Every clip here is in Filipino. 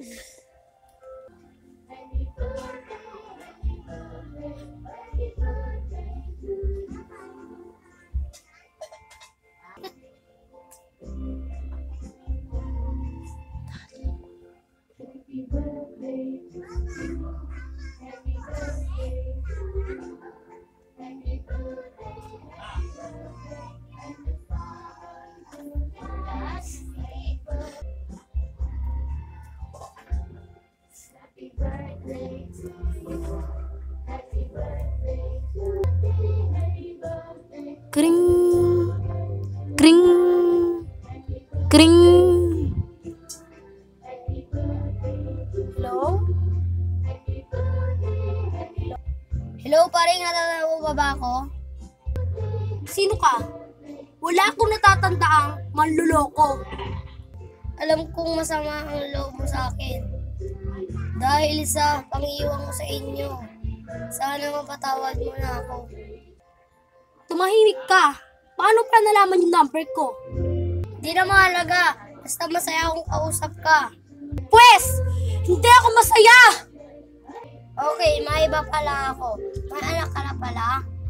Kring, kring, kring. Hello? Hello, paring natatanda mo ba ako? Sino ka? Wala akong natatandaang manluloko. Alam kong masama ang loob mo sa akin. Dahil sa pangiiwan ko sa inyo. Sana mapatawad mo na ako. Tumahimik ka. Paano pa nalaman yung number ko? Di na mahalaga. Basta masaya akong kausap ka. Pwes! Hindi ako masaya! Okay, may iba pala ako. May anak ka na pala?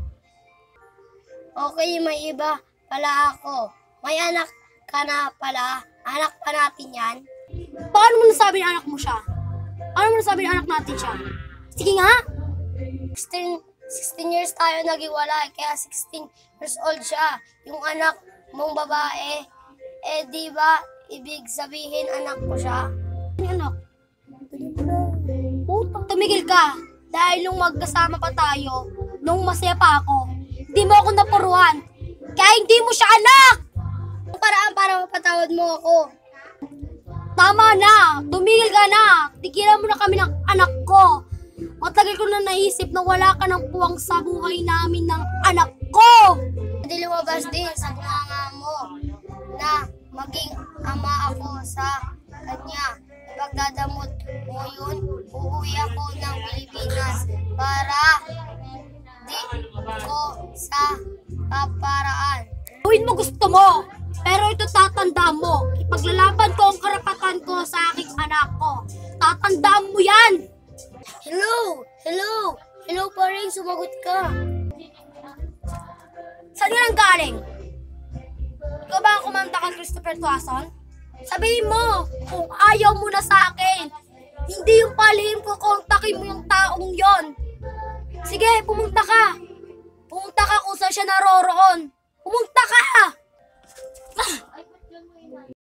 Okay, may iba pala ako. May anak ka na pala? Anak pa natin yan? Paano mo nasabi na anak mo siya? Paano mo nasabi na anak natin siya? Sige nga! 16 years tayo naghiwalay, kaya 16 years old siya. Yung anak mong babae, di ba, ibig sabihin anak ko siya? Ano anak? Tumigil ka, dahil nung magkasama pa tayo, nung masaya pa ako, hindi mo ako napuruan, kaya hindi mo siya anak! Ang paraan para mapatawad mo ako. Tama na, tumigil ka na, tigilan mo na kami ng anak ko. Matagal ko na naisip na wala ka ng puwang sa buhay namin ng anak ko. Hindi lumabas din sa bunganga mo na maging ama ako sa kanya. Ipagdadamot mo yun, uuwi ako ng Pilipinas para di ko sa kaparaan. Gawin mo gusto mo, pero ito tatandaan mo. Ipaglalaban ko ang karapatan ko sa aking anak ko. Tatandaan mo yan! Hello! Hello! Hello, paring, sumagot ka. Saan ka nang galing? Ikaw ba ang kumanta kang Christopher Tuason? Sabihin mo, kung ayaw mo na sa akin, hindi yung palihim ko, kontakin mo yung taong yon. Sige, pumunta ka. Pumunta ka kung saan siya naroroon. Pumunta ka!